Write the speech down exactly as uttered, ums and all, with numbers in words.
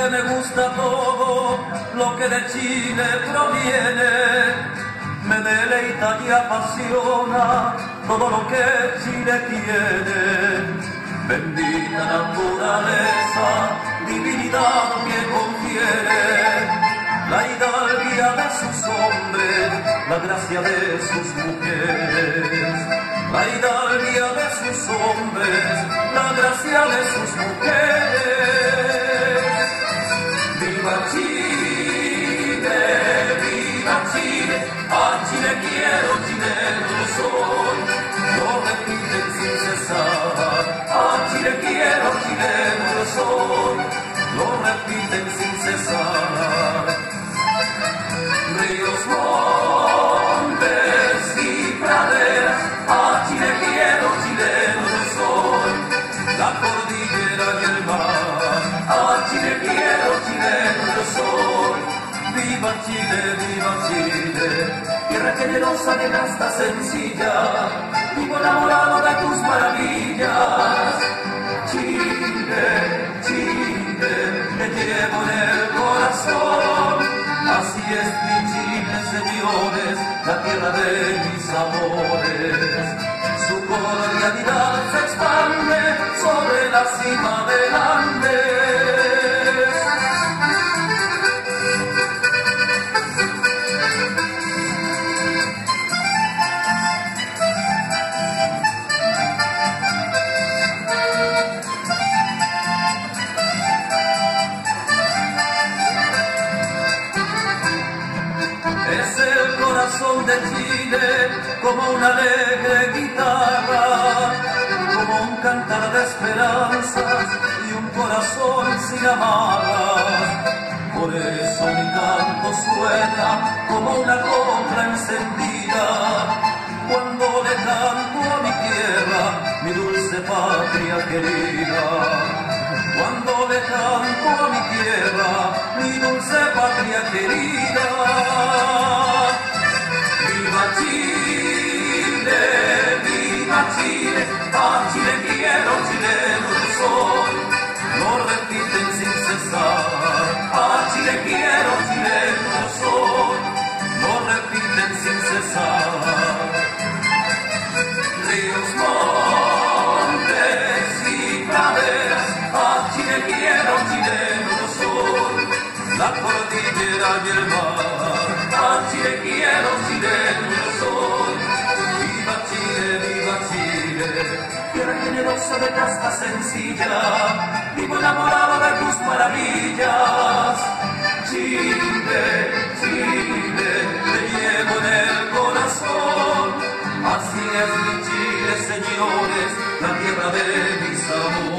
Chile me gusta todo lo que de Chile proviene, me deleita y apasiona todo lo que Chile tiene. Bendita naturaleza, divinidad que confiere, la hidalguía de sus hombres, la gracia de sus mujeres. La hidalguía de sus hombres, la gracia de sus mujeres. ¡Viva Chile! ¡Viva Chile! ¡A Chile quiero, chileno soy! Lo repiten sin cesar. ¡A Chile quiero, chileno soy! Lo repiten sin cesar. Ríos, montes y praderas, a Chile quiero, chileno soy. La cordillera y el mar, a Chile quiero, chileno soy. Viva Chile, viva Chile, tierra generosa de casta sencilla, vivo enamorado de tus maravillas. Chile, Chile, te llevo en el corazón. Así es mi Chile, señores, la tierra de mis amores. Su cordialidad se expande sobre la cima del Andes. Es el corazón de Chile como una alegre guitarra, como un cantar de esperanzas y un corazón sin amarras. Por eso mi canto suena como una copla encendida, cuando le canto a mi tierra, mi dulce patria querida. Cuando le canto a mi tierra, mi dulce patria querida. ¡Viva Chile! ¡Viva Chile! ¡A Chile quiero, chileno soy! Lo repiten sin cesar. ¡A Chile quiero, chileno soy! Lo repiten sin cesar. Ríos, montes y praderas, a Chile quiero, chileno soy. La cordillera y el mar, a Chile quiero, chileno soy. Viva Chile, viva Chile, tierra generosa de casta sencilla, vivo enamorado de tus maravillas. Chile, Chile, te llevo en el corazón. Así es mi Chile, señores, la tierra de mis amores.